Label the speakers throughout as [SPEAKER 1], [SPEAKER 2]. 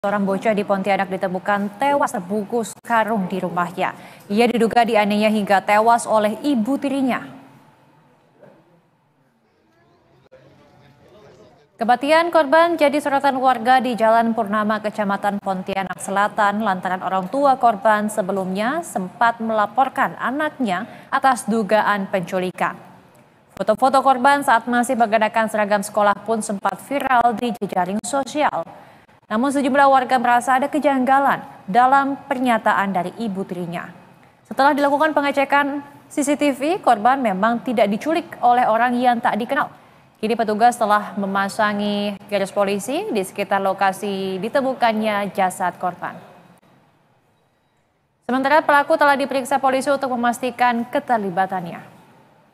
[SPEAKER 1] Seorang bocah di Pontianak ditemukan tewas terbungkus karung di rumahnya. Ia diduga dianiaya hingga tewas oleh ibu tirinya. Kematian korban jadi sorotan warga di Jalan Purnama, Kecamatan Pontianak Selatan, lantaran orang tua korban sebelumnya sempat melaporkan anaknya atas dugaan penculikan. Foto-foto korban saat masih mengenakan seragam sekolah pun sempat viral di jejaring sosial. Namun sejumlah warga merasa ada kejanggalan dalam pernyataan dari ibu tirinya. Setelah dilakukan pengecekan CCTV, korban memang tidak diculik oleh orang yang tak dikenal. Kini petugas telah memasangi garis polisi di sekitar lokasi ditemukannya jasad korban. Sementara pelaku telah diperiksa polisi untuk memastikan keterlibatannya.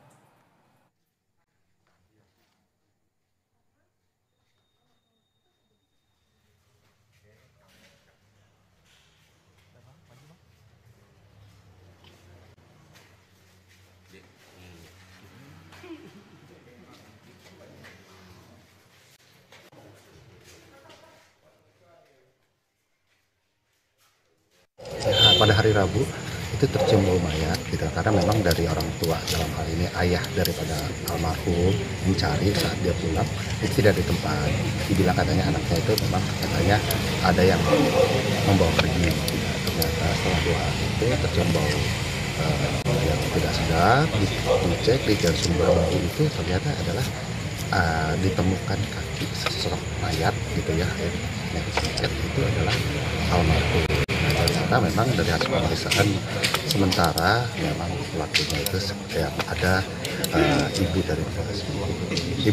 [SPEAKER 2] Pada hari Rabu itu tercium bau mayat gitu, karena memang dari orang tua, dalam hal ini ayah daripada almarhum, mencari saat dia pulang itu tidak di tempat. Dibilang katanya anaknya itu memang katanya ada yang membawa pergi. Ternyata setelah 2 hari itu tercium bau yang tidak sedap, dicek di sumber bau itu ternyata adalah ditemukan kaki sesosok mayat gitu ya, yang dicek itu adalah almarhum. Ternyata memang dari hasil pemeriksaan sementara memang pelakunya itu yang ada ibu dari